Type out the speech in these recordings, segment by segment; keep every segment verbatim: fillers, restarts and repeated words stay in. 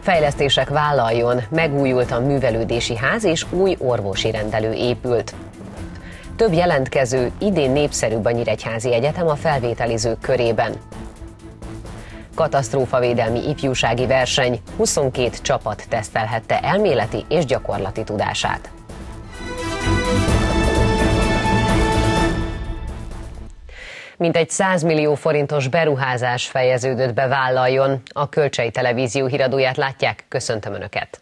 Fejlesztések vállaljon, megújult a művelődési ház és új orvosi rendelő épült. Több jelentkező, idén népszerűbb a Nyíregyházi Egyetem a felvételizők körében. Katasztrófavédelmi ifjúsági verseny, huszonkét csapat tesztelhette elméleti és gyakorlati tudását. Mintegy száz millió forintos beruházás fejeződött be, vállaljon. A Kölcsei Televízió híradóját látják, köszöntöm Önöket!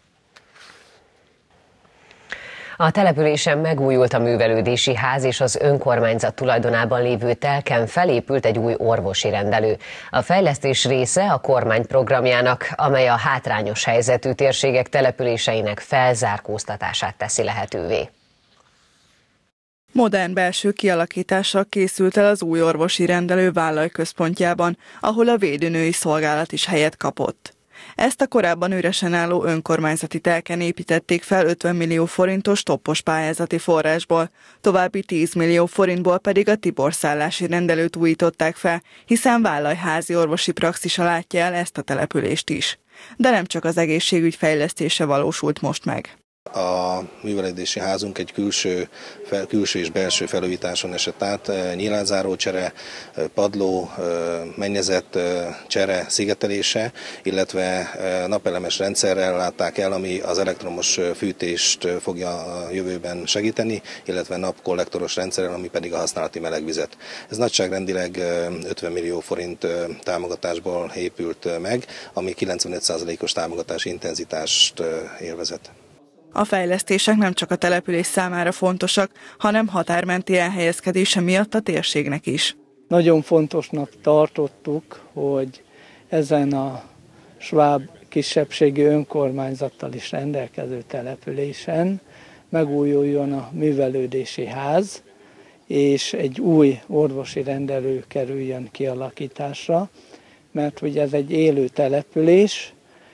A településen megújult a művelődési ház és az önkormányzat tulajdonában lévő telken felépült egy új orvosi rendelő. A fejlesztés része a kormány programjának, amely a hátrányos helyzetű térségek településeinek felzárkóztatását teszi lehetővé. Modern belső kialakítással készült el az új orvosi rendelő Vállaj központjában, ahol a védőnői szolgálat is helyet kapott. Ezt a korábban üresen álló önkormányzati telken építették fel ötven millió forintos toppos pályázati forrásból, további tíz millió forintból pedig a Tibor szállási rendelőt újították fel, hiszen Vállaj házi orvosi praxisa látja el ezt a települést is. De nem csak az egészségügy fejlesztése valósult most meg. A művelődési házunk egy külső, fel, külső és belső felújításon esett át, nyílázáró csere, padló, mennyezet csere, szigetelése, illetve napelemes rendszerrel látták el, ami az elektromos fűtést fogja a jövőben segíteni, illetve napkollektoros rendszerrel, ami pedig a használati melegvizet. Ez nagyságrendileg ötven millió forint támogatásból épült meg, ami kilencvenöt százalékos támogatási intenzitást élvezett. A fejlesztések nem csak a település számára fontosak, hanem határmenti elhelyezkedése miatt a térségnek is. Nagyon fontosnak tartottuk, hogy ezen a sváb kisebbségi önkormányzattal is rendelkező településen megújuljon a művelődési ház, és egy új orvosi rendelő kerüljön kialakításra, mert ugye ez egy élő település,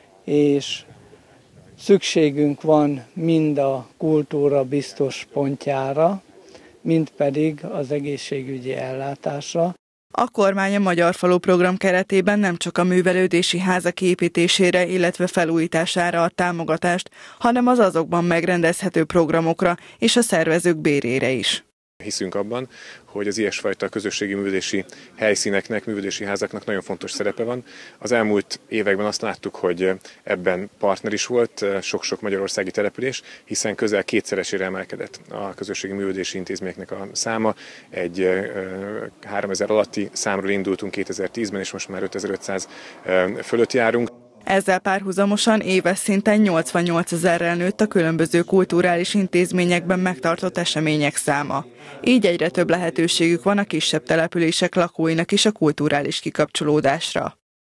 és szükségünk van mind a kultúra biztos pontjára, mind pedig az egészségügyi ellátásra. A kormány a Magyar Falu program keretében nem csak a művelődési házak építésére, illetve felújítására ad támogatást, hanem az azokban megrendezhető programokra és a szervezők bérére is. Hiszünk abban, hogy az ilyesfajta közösségi művelődési helyszíneknek, művelődési házaknak nagyon fontos szerepe van. Az elmúlt években azt láttuk, hogy ebben partner is volt sok-sok magyarországi település, hiszen közel kétszeresére emelkedett a közösségi művelődési intézményeknek a száma. Egy háromezer alatti számról indultunk kétezer-tízben, és most már ötezer-ötszáz fölött járunk. Ezzel párhuzamosan éves szinten nyolcvannyolcezerrel nőtt a különböző kulturális intézményekben megtartott események száma. Így egyre több lehetőségük van a kisebb települések lakóinak is a kulturális kikapcsolódásra.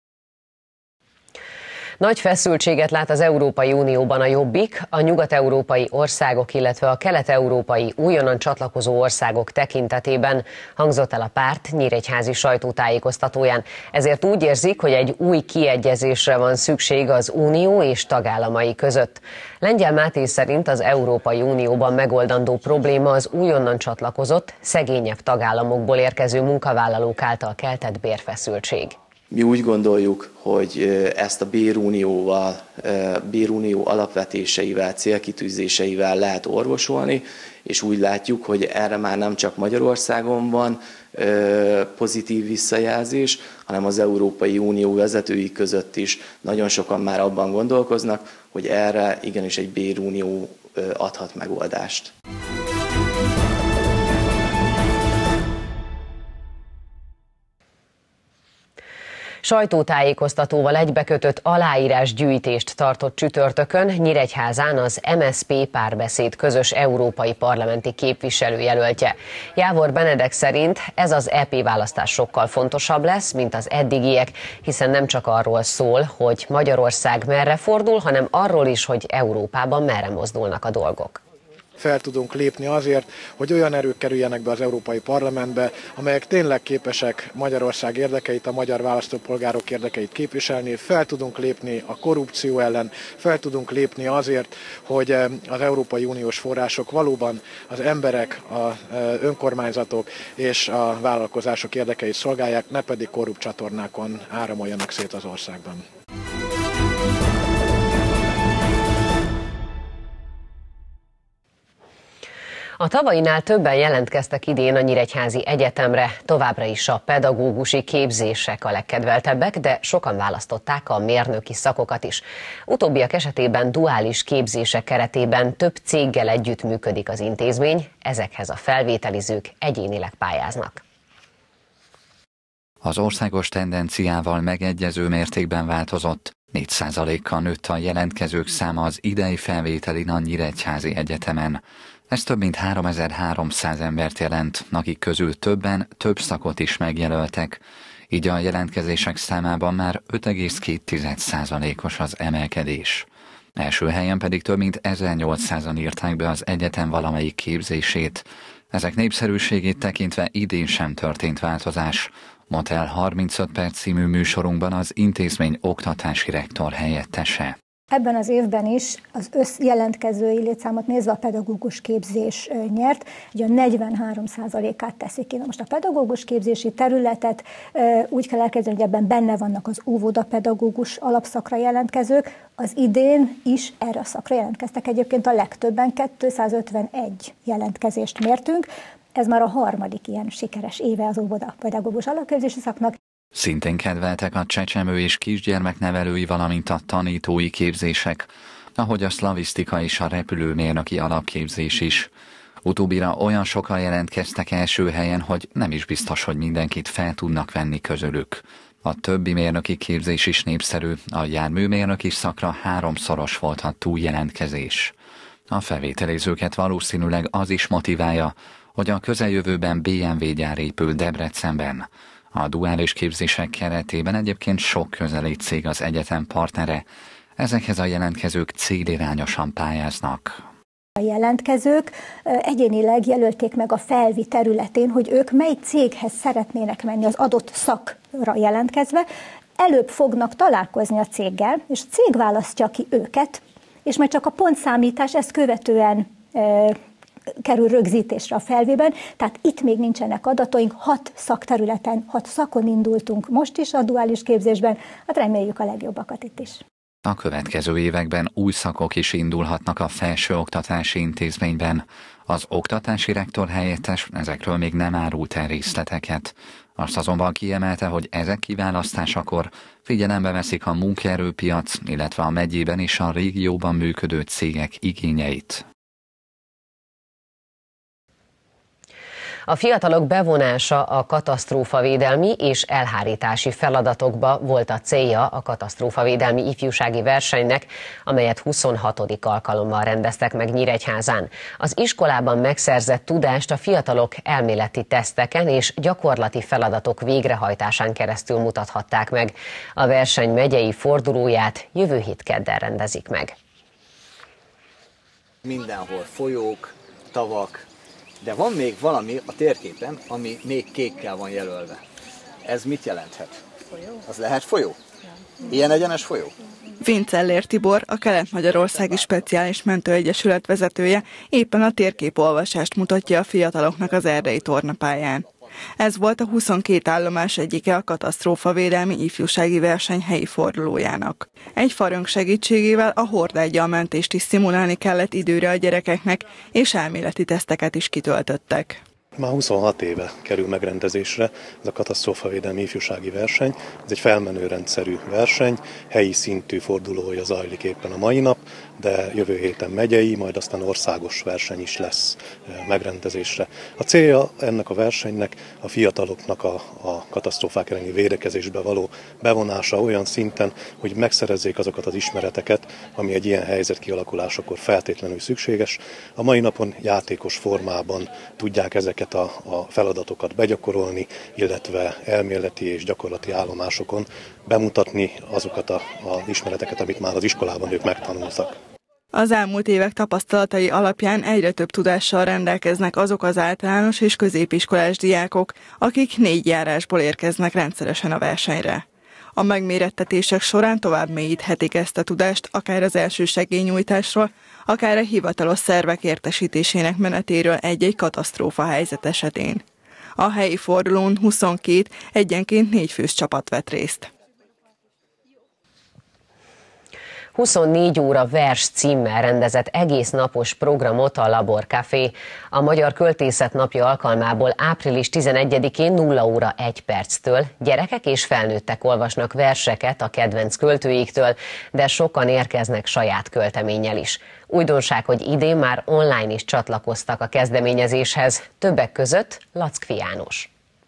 Nagy feszültséget lát az Európai Unióban a Jobbik, a nyugat-európai országok, illetve a kelet-európai újonnan csatlakozó országok tekintetében, hangzott el a párt nyíregyházi sajtótájékoztatóján. Ezért úgy érzik, hogy egy új kiegyezésre van szükség az Unió és tagállamai között. Lengyel Máté szerint az Európai Unióban megoldandó probléma az újonnan csatlakozott, szegényebb tagállamokból érkező munkavállalók által keltett bérfeszültség. Mi úgy gondoljuk, hogy ezt a bérunióval, bérunió alapvetéseivel, célkitűzéseivel lehet orvosolni, és úgy látjuk, hogy erre már nem csak Magyarországon van pozitív visszajelzés, hanem az Európai Unió vezetői között is nagyon sokan már abban gondolkoznak, hogy erre igenis egy bérunió adhat megoldást. Sajtótájékoztatóval egybekötött aláírásgyűjtést tartott csütörtökön Nyíregyházán az em es zé pé Párbeszéd közös európai parlamenti képviselőjelöltje. Jávor Benedek szerint ez az é pé választás sokkal fontosabb lesz, mint az eddigiek, hiszen nem csak arról szól, hogy Magyarország merre fordul, hanem arról is, hogy Európában merre mozdulnak a dolgok. Fel tudunk lépni azért, hogy olyan erők kerüljenek be az Európai Parlamentbe, amelyek tényleg képesek Magyarország érdekeit, a magyar választópolgárok érdekeit képviselni. Fel tudunk lépni a korrupció ellen, fel tudunk lépni azért, hogy az Európai Uniós források valóban az emberek, az önkormányzatok és a vállalkozások érdekeit szolgálják, ne pedig korrupt csatornákon áramoljanak szét az országban. A tavainál többen jelentkeztek idén a Nyíregyházi Egyetemre, továbbra is a pedagógusi képzések a legkedveltebbek, de sokan választották a mérnöki szakokat is. Utóbbiak esetében duális képzések keretében több céggel együtt működik az intézmény, ezekhez a felvételizők egyénileg pályáznak. Az országos tendenciával megegyező mértékben változott. négy százalékkal nőtt a jelentkezők száma az idei felvételin a Nyíregyházi Egyetemen. Ez több mint háromezer-háromszáz embert jelent, akik közül többen több szakot is megjelöltek. Így a jelentkezések számában már öt egész két százalékos az emelkedés. Első helyen pedig több mint ezernyolcszázan írták be az egyetem valamelyik képzését. Ezek népszerűségét tekintve idén sem történt változás, mondta el harmincöt perc című műsorunkban az intézmény oktatási rektor helyettese. Ebben az évben is az összjelentkezői létszámot nézve a pedagógus képzés nyert, ugye a negyvenhárom százalékát teszik ki. Na most a pedagógus képzési területet úgy kell elképzelni, hogy ebben benne vannak az óvodapedagógus alapszakra jelentkezők, az idén is erre a szakra jelentkeztek. Egyébként a legtöbben kétszázötvenegy jelentkezést mértünk, ez már a harmadik ilyen sikeres éve az óvodapedagógus alapképzési szaknak. Szintén kedveltek a csecsemő és kisgyermeknevelői, valamint a tanítói képzések, ahogy a szlavisztika és a repülőmérnöki alapképzés is. Utóbbira olyan sokan jelentkeztek első helyen, hogy nem is biztos, hogy mindenkit fel tudnak venni közülük. A többi mérnöki képzés is népszerű, a járműmérnöki szakra háromszoros volt a túljelentkezés. A felvételizőket valószínűleg az is motiválja, hogy a közeljövőben bé em vé gyár épül Debrecenben. A duális képzések keretében egyébként sok közeli cég az egyetem partnere, ezekhez a jelentkezők célirányosan pályáznak. A jelentkezők egyénileg jelölték meg a felvi területén, hogy ők mely céghez szeretnének menni az adott szakra jelentkezve, előbb fognak találkozni a céggel, és a cég választja ki őket, és majd csak a pontszámítás ezt követően kerül rögzítésre a felvében, tehát itt még nincsenek adataink, hat szakterületen, hat szakon indultunk most is a duális képzésben, hát reméljük a legjobbakat itt is. A következő években új szakok is indulhatnak a felsőoktatási intézményben. Az oktatási rektor helyettes ezekről még nem árult el részleteket. Azt azonban kiemelte, hogy ezek kiválasztásakor figyelembe veszik a munkaerőpiac, illetve a megyében és a régióban működő cégek igényeit. A fiatalok bevonása a katasztrófavédelmi és elhárítási feladatokba volt a célja a katasztrófavédelmi ifjúsági versenynek, amelyet huszonhatodik alkalommal rendeztek meg Nyíregyházán. Az iskolában megszerzett tudást a fiatalok elméleti teszteken és gyakorlati feladatok végrehajtásán keresztül mutathatták meg. A verseny megyei fordulóját jövő hét kedden rendezik meg. Mindenhol folyók, tavak, de van még valami a térképen, ami még kékkel van jelölve. Ez mit jelenthet? Folyó. Az lehet folyó? Ilyen egyenes folyó? Vincellér Tibor, a Kelet-Magyarországi Speciális Mentőegyesület vezetője éppen a térképolvasást mutatja a fiataloknak az erdei tornapályán. Ez volt a huszonkét állomás egyike a katasztrófavédelmi ifjúsági verseny helyi fordulójának. Egy farönk segítségével a hordággyal mentést is szimulálni kellett időre a gyerekeknek, és elméleti teszteket is kitöltöttek. Már huszonhat éve kerül megrendezésre ez a katasztrófavédelmi ifjúsági verseny. Ez egy felmenő rendszerű verseny, helyi szintű fordulója zajlik éppen a mai nap, de jövő héten megyei, majd aztán országos verseny is lesz megrendezésre. A célja ennek a versenynek a fiataloknak a, a katasztrófák elleni védekezésbe való bevonása olyan szinten, hogy megszerezzék azokat az ismereteket, ami egy ilyen helyzet kialakulásakor feltétlenül szükséges. A mai napon játékos formában tudják ezeket a, a feladatokat begyakorolni, illetve elméleti és gyakorlati állomásokon bemutatni azokat az ismereteket, amit már az iskolában ők megtanultak. Az elmúlt évek tapasztalatai alapján egyre több tudással rendelkeznek azok az általános és középiskolás diákok, akik négy járásból érkeznek rendszeresen a versenyre. A megmérettetések során tovább mélyíthetik ezt a tudást, akár az első segélynyújtásról, akár a hivatalos szervek értesítésének menetéről egy-egy katasztrófa helyzet esetén. A helyi fordulón huszonkét, egyenként négy fős csapat vett részt. huszonnégy óra vers címmel rendezett egész napos programot a Labor Café. A Magyar Költészet Napja alkalmából április tizenegyedikén nulla óra egy perctől gyerekek és felnőttek olvasnak verseket a kedvenc költőiktől, de sokan érkeznek saját költeménnyel is. Újdonság, hogy idén már online is csatlakoztak a kezdeményezéshez, többek között Lackfi János.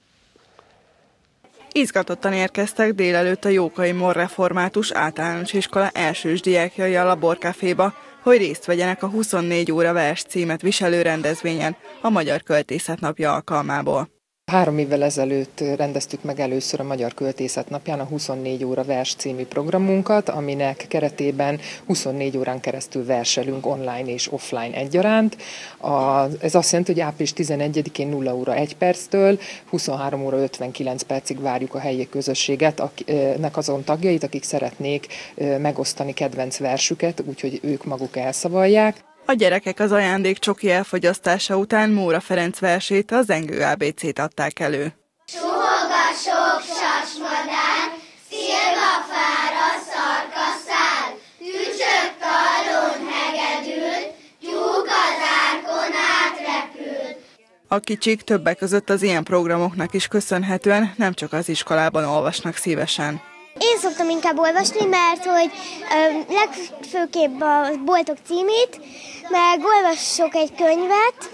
Izgatottan érkeztek délelőtt a Jókai Mor Református Általános Iskola elsős diákjai a Labor Caféba, hogy részt vegyenek a huszonnégy óra vers címet viselő rendezvényen a Magyar Költészet Napja alkalmából. Három évvel ezelőtt rendeztük meg először a Magyar Költészet Napján a huszonnégy óra vers című programunkat, aminek keretében huszonnégy órán keresztül verselünk online és offline egyaránt. A, ez azt jelenti, hogy április tizenegyedikén nulla óra egy perctől huszonhárom óra ötvenkilenc percig várjuk a helyi közösséget, akiknek azon tagjait, akik szeretnék megosztani kedvenc versüket, úgyhogy ők maguk elszavalják. A gyerekek az ajándékcsoki elfogyasztása után Móra Ferenc versét, a Zengő á bé cét adták elő. Suhog a sok sasmadár, szilvafára szarkaszál, tücsök tallón hegedül, tyúk az árkon átrepül. A kicsik többek között az ilyen programoknak is köszönhetően nem csak az iskolában olvasnak szívesen. Én szoktam inkább olvasni, mert hogy ö, legfőképp a boltok címét, meg olvasok egy könyvet,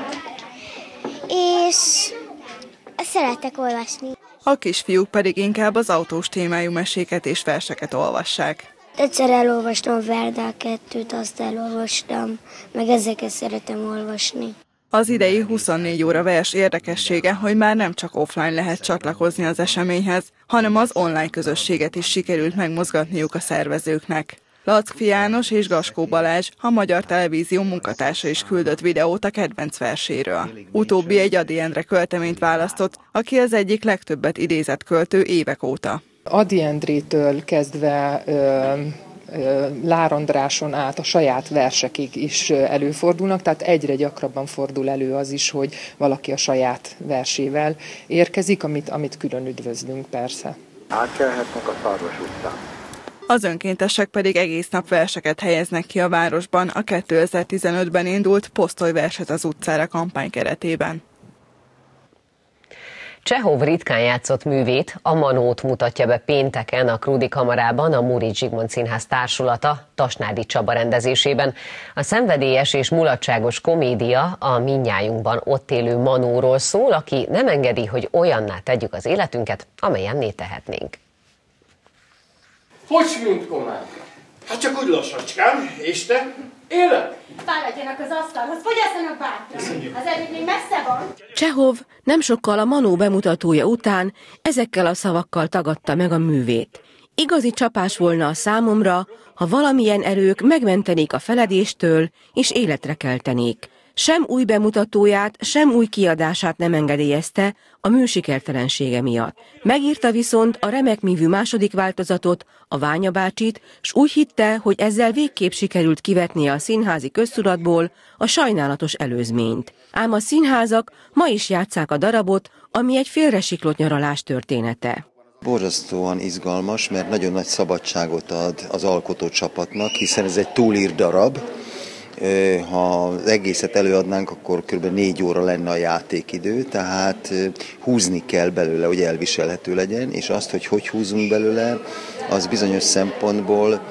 és szeretek olvasni. A kisfiúk pedig inkább az autós témájú meséket és verseket olvassák. Egyszer elolvastam a Verdá kettőt, azt elolvastam, meg ezeket szeretem olvasni. Az idei huszonnégy óra vers érdekessége, hogy már nem csak offline lehet csatlakozni az eseményhez, hanem az online közösséget is sikerült megmozgatniuk a szervezőknek. Lackfi János és Gaskó Balázs, a Magyar Televízió munkatársa is küldött videót a kedvenc verséről. Utóbbi egy Ady Endre költeményt választott, aki az egyik legtöbbet idézett költő évek óta. Ady Endrétől kezdve ö, ö, Lár Andráson át a saját versekig is előfordulnak, tehát egyre gyakrabban fordul elő az is, hogy valaki a saját versével érkezik, amit, amit külön üdvözlünk persze. Átkelhetnek a Szarvas utcán. Az önkéntesek pedig egész nap verseket helyeznek ki a városban a kétezer-tizenötben indult Posztolj verset az utcára kampány keretében. Csehov ritkán játszott művét, a Manót mutatja be pénteken a Krúdi Kamarában a Móricz Zsigmond Színház társulata Tasnádi Csaba rendezésében. A szenvedélyes és mulatságos komédia a mindnyájunkban ott élő Manóról szól, aki nem engedi, hogy olyanná tegyük az életünket, amelyenné tehetnénk. Hogy mint komán? Hát csak úgy lassacskán, és te? Élek? Fáradjanak az asztalhoz, fogyasszanak bátran. Az előtt még messze van. Csehov nem sokkal a Manó bemutatója után ezekkel a szavakkal tagadta meg a művét. Igazi csapás volna a számomra, ha valamilyen erők megmentenék a feledéstől és életre keltenék. Sem új bemutatóját, sem új kiadását nem engedélyezte a mű sikertelensége miatt. Megírta viszont a remek mívű második változatot, a Ványa bácsit, s úgy hitte, hogy ezzel végképp sikerült kivetnie a színházi köztudatból a sajnálatos előzményt. Ám a színházak ma is játsszák a darabot, ami egy félresiklott nyaralás története. Borzasztóan izgalmas, mert nagyon nagy szabadságot ad az alkotócsapatnak, hiszen ez egy túlírt darab. Ha az egészet előadnánk, akkor kb. négy óra lenne a játékidő, tehát húzni kell belőle, hogy elviselhető legyen, és azt, hogy hogy húzunk belőle, az bizonyos szempontból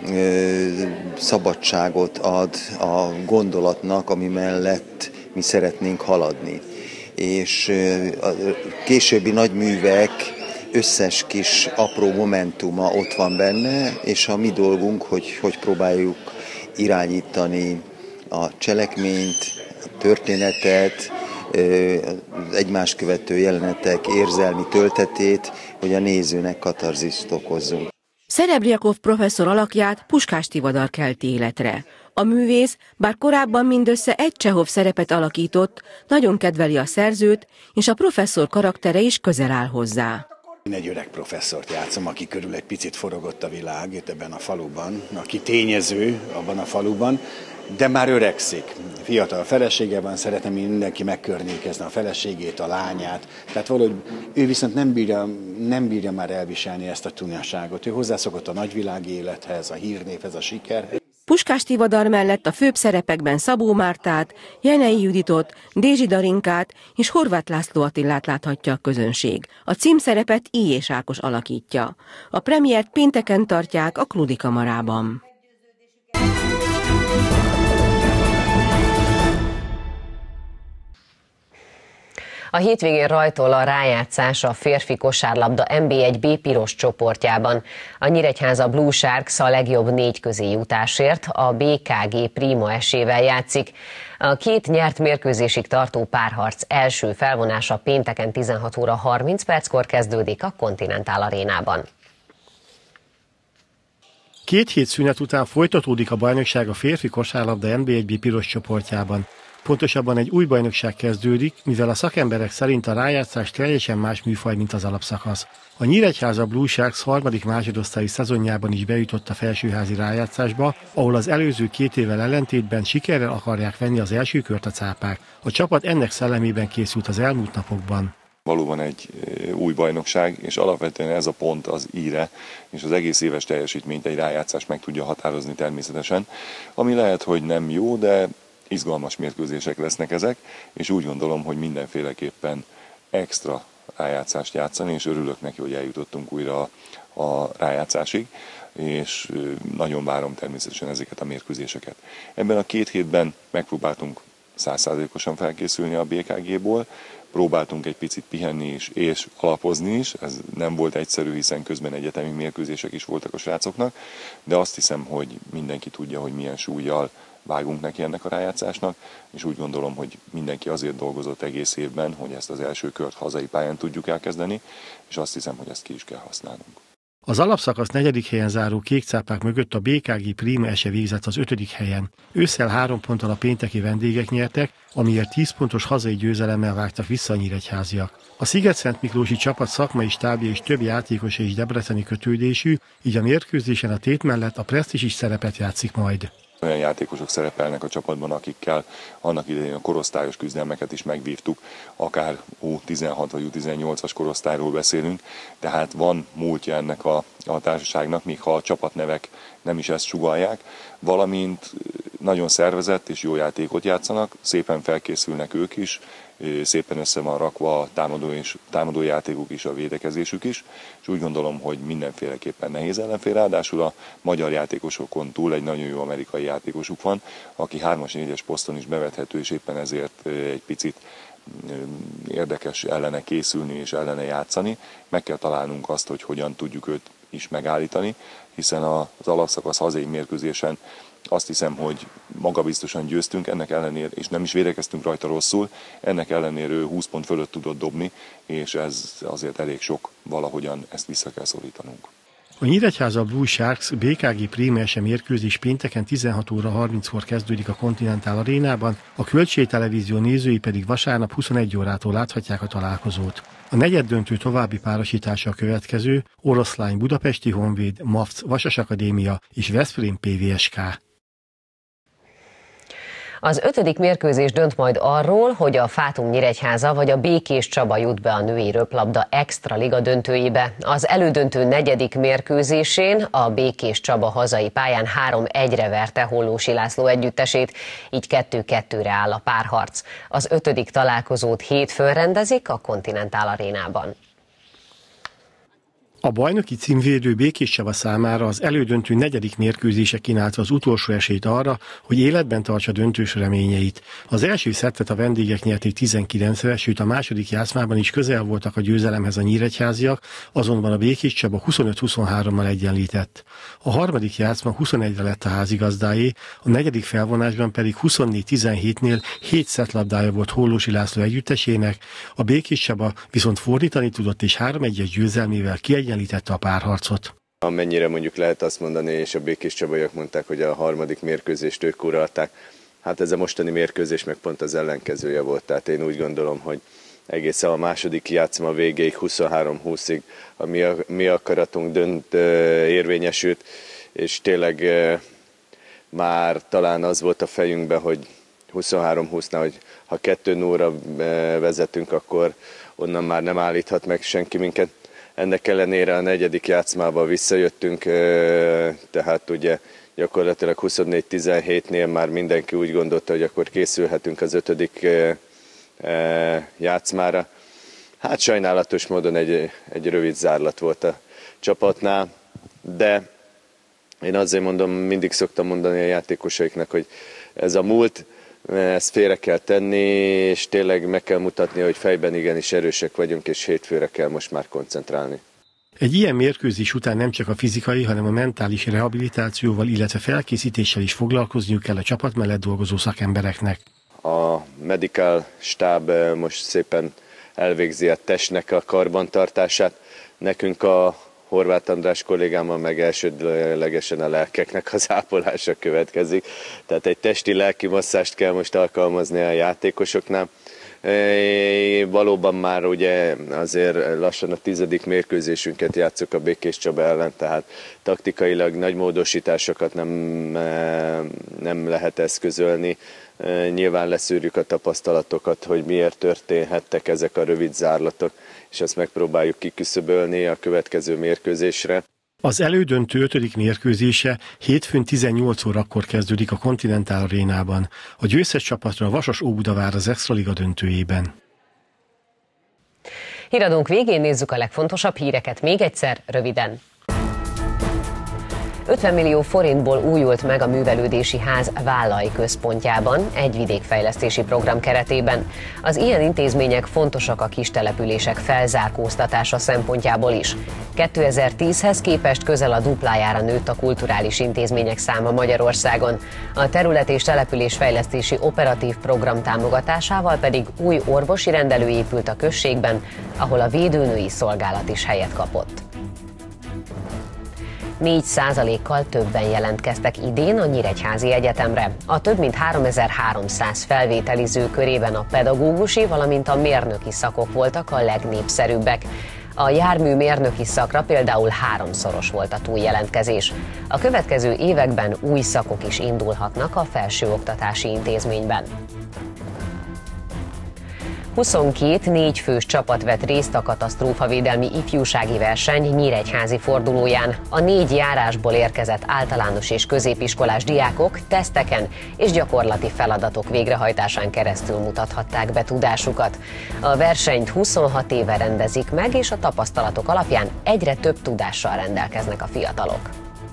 szabadságot ad a gondolatnak, ami mellett mi szeretnénk haladni. És a későbbi nagyművek összes kis apró momentuma ott van benne, és a mi dolgunk, hogy hogy próbáljuk irányítani a cselekményt, a történetet, az egymás követő jelenetek érzelmi töltetét, hogy a nézőnek katarzist okozzunk. Szerebryakov professzor alakját Puskás Tivadar kelti életre. A művész, bár korábban mindössze egy Csehov szerepet alakított, nagyon kedveli a szerzőt, és a professzor karaktere is közel áll hozzá. Egy öreg professzort játszom, aki körül egy picit forogott a világ itt ebben a faluban, aki tényező abban a faluban, de már öregszik. Fiatal felesége van, szeretem mindenki megkörnyékezni a feleségét, a lányát. Tehát valahogy ő viszont nem bírja, nem bírja már elviselni ezt a tunyaságot. Ő hozzászokott a nagyvilági élethez, a hírnévhez, a sikerhez. Puskás Tivadar mellett a főbb szerepekben Szabó Mártát, Jenei Juditot, Dézsi Darinkát és Horváth László Attilát láthatja a közönség. A címszerepet Illyés Ákos alakítja. A premiért pénteken tartják a Kludi Kamarában. A hétvégén rajtol a rájátszás a férfi kosárlabda en bé egy bé piros csoportjában. A Nyíregyháza Blue Sharks a legjobb négy közé jutásért a bé ká gé Prima esével játszik. A két nyert mérkőzésig tartó párharc első felvonása pénteken tizenhat óra harminc perckor kezdődik a Continental Arénában. Két hét szünet után folytatódik a bajnokság a férfi kosárlabda en bé egy bé piros csoportjában. Pontosabban egy új bajnokság kezdődik, mivel a szakemberek szerint a rájátszás teljesen más műfaj, mint az alapszakasz. A Nyíregyháza Blue Sharks harmadik másodosztályi szezonjában is bejutott a felsőházi rájátszásba, ahol az előző két évvel ellentétben sikerrel akarják venni az első kört a cápák. A csapat ennek szellemében készült az elmúlt napokban. Valóban egy új bajnokság, és alapvetően ez a pont az íre, és az egész éves teljesítményt egy rájátszás meg tudja határozni természetesen, ami lehet, hogy nem jó, de izgalmas mérkőzések lesznek ezek, és úgy gondolom, hogy mindenféleképpen extra rájátszást játszani, és örülök neki, hogy eljutottunk újra a, a rájátszásig, és nagyon várom természetesen ezeket a mérkőzéseket. Ebben a két hétben megpróbáltunk száz százalékosan felkészülni a bé ká géból, próbáltunk egy picit pihenni is, és alapozni is, ez nem volt egyszerű, hiszen közben egyetemi mérkőzések is voltak a srácoknak, de azt hiszem, hogy mindenki tudja, hogy milyen súllyal vágunk neki ennek a rájátszásnak, és úgy gondolom, hogy mindenki azért dolgozott egész évben, hogy ezt az első kört hazai pályán tudjuk elkezdeni, és azt hiszem, hogy ezt ki is kell használnunk. Az alapszakasz negyedik helyen záró kékcápák mögött a bé ká gé Prima ese végzett az ötödik helyen. Ősszel három ponttal a pénteki vendégek nyertek, amiért tíz pontos hazai győzelemmel vágtak vissza a nyíregyháziak. A Szigetszent Miklósi csapat szakmai stábja és több játékosa is debreceni kötődésű, így a mérkőzésen a tét mellett a Presztízs is szerepet játszik majd. Olyan játékosok szerepelnek a csapatban, akikkel annak idején a korosztályos küzdelmeket is megvívtuk, akár U tizenhat vagy U tizennyolcas korosztályról beszélünk, tehát van múltja ennek a, a társaságnak, míg ha a csapatnevek nem is ezt sugallják, valamint nagyon szervezett és jó játékot játszanak, szépen felkészülnek ők is, szépen össze van rakva a támadó, és, támadó játékuk is, a védekezésük is, és úgy gondolom, hogy mindenféleképpen nehéz ellenfél, ráadásul a magyar játékosokon túl egy nagyon jó amerikai játékosuk van, aki hármas-négyes poszton is bevethető, és éppen ezért egy picit érdekes ellene készülni és ellene játszani. Meg kell találnunk azt, hogy hogyan tudjuk őt is megállítani, hiszen az alapszakasz hazai mérkőzésen azt hiszem, hogy magabiztosan győztünk, ennek ellenére, és nem is védekeztünk rajta rosszul, ennek ellenére ő húsz pont fölött tudott dobni, és ez azért elég sok, valahogyan ezt vissza kell szorítanunk. A Nyíregyháza Blue Sharks bé ká gé Prima ese mérkőzés pénteken tizenhat óra harminckor kezdődik a Continental Arénában, a Kölcsey Televízió nézői pedig vasárnap huszonegy órától láthatják a találkozót. A negyeddöntő további párosítása a következő: Oroszlány Budapesti Honvéd, MAFC Vasas Akadémia és Veszprém pé vé es ká. Az ötödik mérkőzés dönt majd arról, hogy a Fátum Nyíregyháza vagy a Békés Csaba jut be a női röplabda extra liga döntőjébe. Az elődöntő negyedik mérkőzésén a Békés Csaba hazai pályán három egyre verte Hollósy László együttesét, így kettő kettőre áll a párharc. Az ötödik találkozót hétfőn rendezik a Continental Arénában. A bajnoki címvédő Békés Csaba számára az elődöntő negyedik mérkőzése kínálta az utolsó esélyt arra, hogy életben tartsa döntős reményeit. Az első szettet a vendégek nyerték tizenkilencre, sőt a második játszmában is közel voltak a győzelemhez a nyíregyháziak, azonban a Békés Csaba huszonöt huszonhárommal egyenlített. A harmadik játszma huszonegyre lett a házigazdáé, a negyedik felvonásban pedig huszonnégy tizenhétnél hét szettlabdája volt Hollósy László együttesének, a Békés Csaba viszont fordítani tudott és három egyes győzelmével kiegyenlítette a párharcot. Amennyire mondjuk lehet azt mondani, és a Békés Csabaiak mondták, hogy a harmadik mérkőzést ők uralták, hát ez a mostani mérkőzés meg pont az ellenkezője volt. Tehát én úgy gondolom, hogy egészen a második játszma végéig, huszonhárom húszig a mi, mi akaratunk dönt érvényesült, és tényleg már talán az volt a fejünkben, hogy huszonhárom húsznál, hogy ha kettő nullra vezetünk, akkor onnan már nem állíthat meg senki minket. Ennek ellenére a negyedik játszmában visszajöttünk, tehát ugye gyakorlatilag huszonnégy tizenhétnél már mindenki úgy gondolta, hogy akkor készülhetünk az ötödik játszmára. Hát sajnálatos módon egy, egy rövid zárlat volt a csapatnál, de én azért mondom, mindig szoktam mondani a játékosaiknak, hogy ez a múlt, ezt félre kell tenni, és tényleg meg kell mutatni, hogy fejben igenis erősek vagyunk, és hétfőre kell most már koncentrálni. Egy ilyen mérkőzés után nem csak a fizikai, hanem a mentális rehabilitációval, illetve felkészítéssel is foglalkozniuk kell a csapat mellett dolgozó szakembereknek. A medical stáb most szépen elvégzi a testnek a karbantartását. Nekünk a Horváth András kollégámmal meg elsődlegesen a lelkeknek az ápolása következik. Tehát egy testi-lelki masszást kell most alkalmazni a játékosoknál. É, valóban már ugye azért lassan a tizedik mérkőzésünket játszok a Békés Csaba ellen, tehát taktikailag nagy módosításokat nem, nem lehet eszközölni. Nyilván leszűrjük a tapasztalatokat, hogy miért történhettek ezek a rövid zárlatok, és ezt megpróbáljuk kiküszöbölni a következő mérkőzésre. Az elődöntő ötödik mérkőzése hétfőn tizennyolc órakor kezdődik a Continental Arénában. A győztes csapatra a Vasas Óbuda vár az Extraliga döntőjében. Híradónk végén nézzük a legfontosabb híreket még egyszer, röviden. ötven millió forintból újult meg a művelődési ház Vállai központjában egy vidékfejlesztési program keretében. Az ilyen intézmények fontosak a kistelepülések felzárkóztatása szempontjából is. kétezer-tízhez képest közel a duplájára nőtt a kulturális intézmények száma Magyarországon. A terület- és településfejlesztési operatív program támogatásával pedig új orvosi rendelő épült a községben, ahol a védőnői szolgálat is helyet kapott. négy százalékkal többen jelentkeztek idén a Nyíregyházi Egyetemre. A több mint háromezer-háromszáz felvételiző körében a pedagógusi, valamint a mérnöki szakok voltak a legnépszerűbbek. A jármű mérnöki szakra például háromszoros volt a túljelentkezés. A következő években új szakok is indulhatnak a felsőoktatási intézményben. huszonkét négyfős csapat vett részt a katasztrófavédelmi ifjúsági verseny nyíregyházi fordulóján. A négy járásból érkezett általános és középiskolás diákok teszteken és gyakorlati feladatok végrehajtásán keresztül mutathatták be tudásukat. A versenyt huszonhat éve rendezik meg, és a tapasztalatok alapján egyre több tudással rendelkeznek a fiatalok.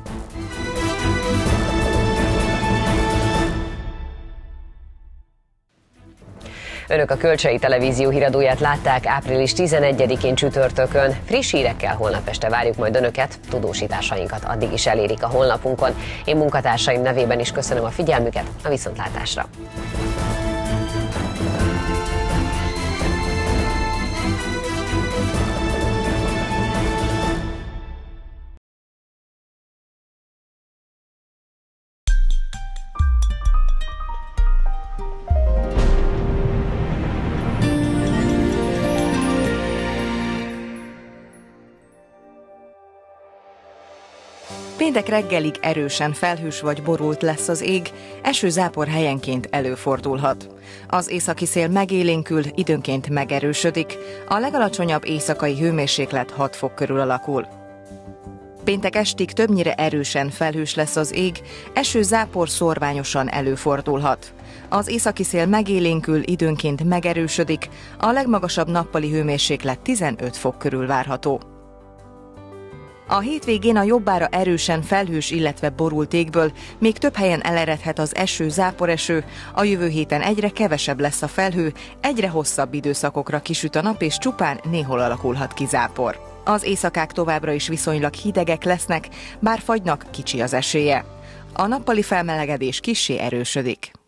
Önök a Kölcsei Televízió híradóját látták április tizenegyedikén csütörtökön. Friss hírekkel holnap este várjuk majd Önöket, tudósításainkat addig is elérik a honlapunkon. Én munkatársaim nevében is köszönöm a figyelmüket, a viszontlátásra! Péntek reggelig erősen felhős vagy borult lesz az ég, esőzápor helyenként előfordulhat. Az északi szél megélénkül, időnként megerősödik, a legalacsonyabb éjszakai hőmérséklet hat fok körül alakul. Péntek estig többnyire erősen felhős lesz az ég, esőzápor szórványosan előfordulhat. Az északi szél megélénkül, időnként megerősödik, a legmagasabb nappali hőmérséklet tizenöt fok körül várható. A hétvégén a jobbára erősen felhős, illetve borult égből még több helyen eleredhet az eső, záporeső, a jövő héten egyre kevesebb lesz a felhő, egyre hosszabb időszakokra kisüt a nap, és csupán néhol alakulhat ki zápor. Az éjszakák továbbra is viszonylag hidegek lesznek, bár fagynak kicsi az esélye. A nappali felmelegedés kissé erősödik.